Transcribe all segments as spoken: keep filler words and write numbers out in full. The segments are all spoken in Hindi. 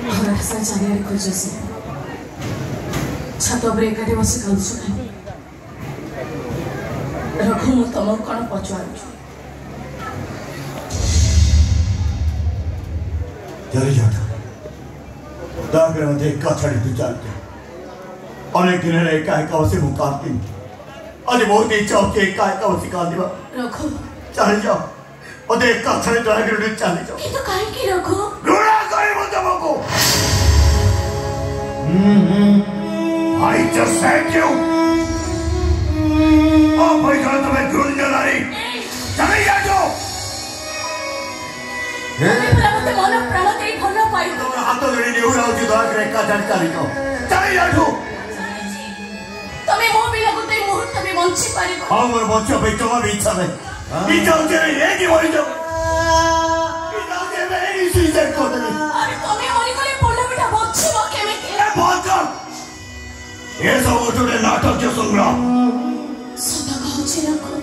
घरसा चारिआडे खोजसी छात उपरे एकाठी बसी कांदुछु काहे रघु मु तुमको कौन पचारू चली जाता दयाकर मत एक छाड़ी तू चलते अनेक दिन एका एका बसी मु कांदी आज बहुत इच्छा होती एका एका बसी कांदिबा रघु चली जाओ मत एक छाड़ी दयाकर तू चली जाओ ये तो काहे की रघु घृणा करे मत तुमको हम्म I just said you oh my god तुम्हें घृणा नहीं चली जाओ तमे परा मते मन प्राण देई भलो पाई तोर हाथ जोड़ी नेउरा होची दयाकर एका छाड़ी चली जाओ चली जाओ तमे मो बिना गुते मुहूर्त में बंची पारिबो हां मोर बच्चा पे जमा भी इच्छा नहीं इच्छा होचे नहीं है कि मरी जाओ इच्छा होचे मेरी सुसाइड कर दे अरे तमे मरी गले पोला बेटा बच्ची केमिति ए बच्चा ये सब उठे नाटक के संग्राम सदा कहछि रखो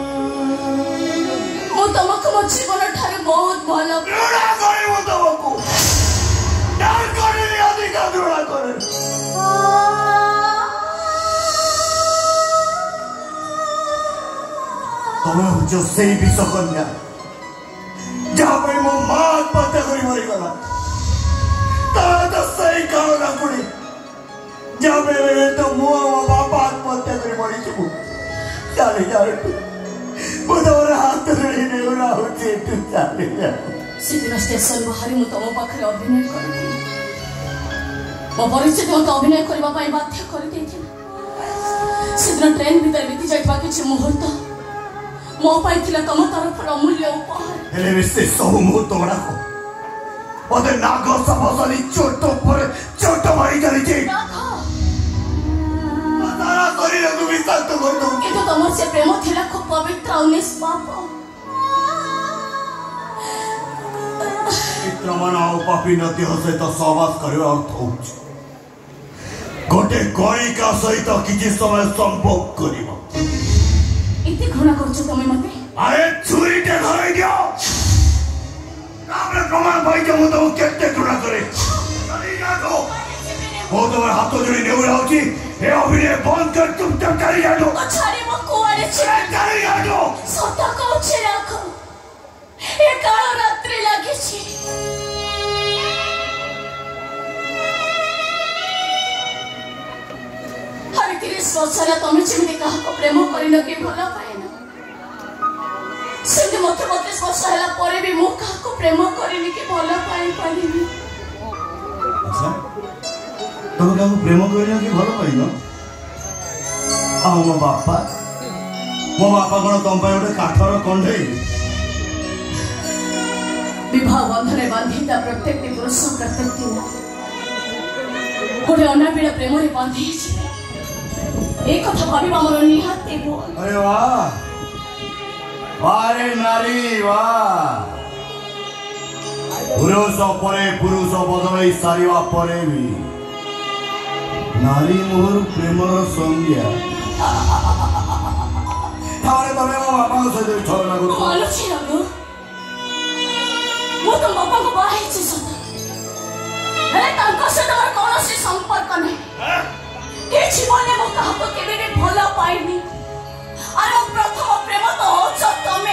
मो तुमको मो जीवन ठारे बहुत भलो घृणा करे मो तुमको डर करे नहीं अधिक घृणा करे तुम्हें जो सही भी सकन्या जहाँ पे मो माँ आत्महत्या करी मरी गला तब तो सही कहो ना कुड़ी जहाँ पे तो मुआ वो बापा आत्महत्या करी मरी चुकू चले जाओ वो तो मेरे हाथ धरे नहीं हो रहा होती तू चले जाओ सिद्धिना स्टेशन बाहरी मु तुम पाखरे अभिनय करथि मो परिस्थिति मत अभिनय करबा पई बाध्य कर देथिला सिद्धिना ट्रेन भीतर बीती जाइबा किछि मुहूर्त मो पाई थिला तुम तरफ अमूल्य उपहार हेले विशे सब मुहूर्त गुड़ाक ओदे नाग सबसली चोट पर चोट मारी चली तारा शरीर को विषाक्त कर दो किंतु तुम से प्रेम थिला खूब पवित्र और निष्पाप चित्रमना और पापी नदी हसे तो सहवास करे अर्थ होछ गोटे गणिका सहित किछि समय संभोग करिवो इति घृणा करछ तुम मते अरे छुरी के धरै दियो आपने प्रमाण भाई के मु तो केते घृणा करे चली जाओ वो तुम्हारे हाथों जोड़ी नेउरा होची हे अभिनय बंद कर तुम तक चली जाओ तो छाड़ी मो कुआरे छे चली जाओ सता कहछ राखो ए कालो रात्रि लागी छी हर तिरे सोचला तुम जेमि कहा को प्रेम करिन के भला पाएना सेमि मते मते सोचला परे भी मु कहा को प्रेम करिन के भला पाई पारिबी अच्छा तुम क्या प्रेम करना कि भल पाइन आ मो बापा मो बापा कौन तुम गोटे काठर कंडे विवाह बंधन बांधिता प्रत्येक पुरुष प्रत्येक गोटे अनाबिल प्रेम बांधि एक कथा भाविबा मोर निहाती बोल अरे वाह वारे नारी वाह पुरुष परे पुरुष बदल सारिवा परे भी नारी मोर प्रेमर संज्ञा थारे तमे मो बापा को सहित छलना करू आलोची रघु मो तो बापा को बाहे छी सत हेले तांको से तोर कोनोसी संपर्क नै के जीवने मो कहा को केबे भी भला पाइनी आरो प्रथम प्रेम तो होछ तमे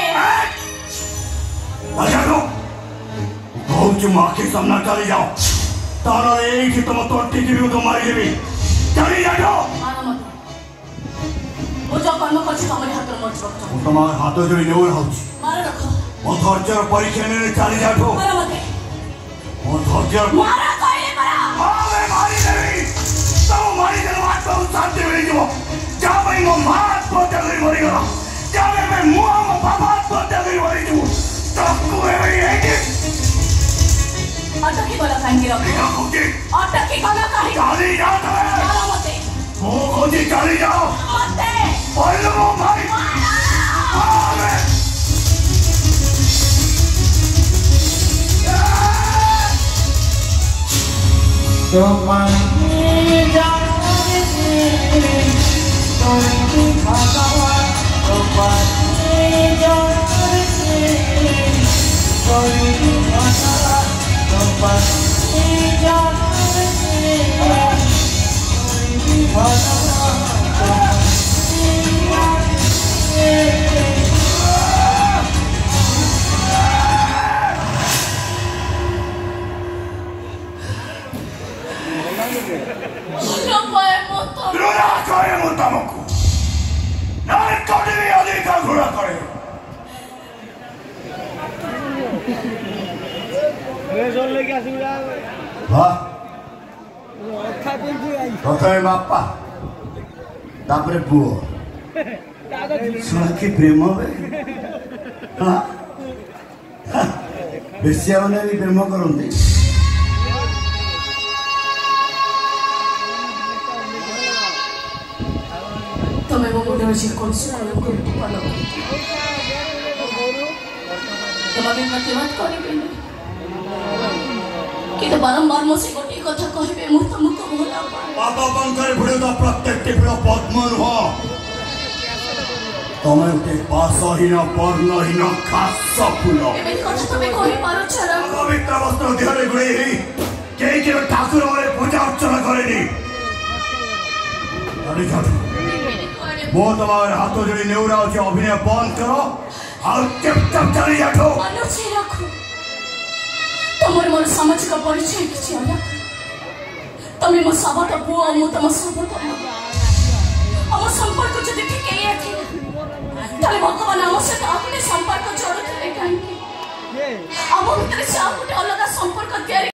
अजानो बहुत मां के सामने चली जाओ तारा एक ही तुम तो टिकी भी तो मारी देवी चली जाओ मारा मत वो जो कर्म करछ तमरे हाथ मत रख वो तुम्हारे हाथों जोड़ी नेउर होछ मारा रखो वो धैर्य परीक्षा ने चली जाओ मारा मत वो धैर्य मारा कइले मारा हां मैं मारी देवी तो मारी दे बात तो शांति मिल जो जा भाई मो मां को चली मरी गला जा मैं मुआ मो बाबा को चली मरी जो तब को है कि अटकी गला काहे रखो अटकी गला काहे चली जाओ मारा मत वो खोजी चली जाओ मत बोलो मो भाई अरे तो पानी जाने दे तो की भागवा तो पानी जाने दे तो की भागवा तो पानी प्रथम बापा तापरे पुओ सुना कि प्रेम बेसिया मैंने भी प्रेम करते तुम्हें वो मुझे वैसे कौन सी कलम को पालो तुम्हारे प्रतिवाद करेंगे कि तो बारंबार मुझसे गोटी कथा कहबे मु तुमको भोला पापा बंकर भिड़ तो प्रत्येक टिपड़ पद्मन हो तमे उते पासहीन वर्णहीन खास फूल एबे कथा तमे कहि पारो छरा पवित्र वस्त्र देहरे गुड़े के के ठाकुर वाले पूजा अर्चना करेनी अरे जाओ वो तुम्हारे हाथों जोड़ी नेउरा होचे अभिनय बंद करो और चुपचाप चली जाओ अनुची रखो तमर मोर सामाजिक परिचय किछि होला तमे मो साबत पुओ मु तम साबत हम संपर्क जदि ठीक है ताले भगवान हम से आपने संपर्क जोड़ते काहे अब भीतर से आप अलग संपर्क तैयारी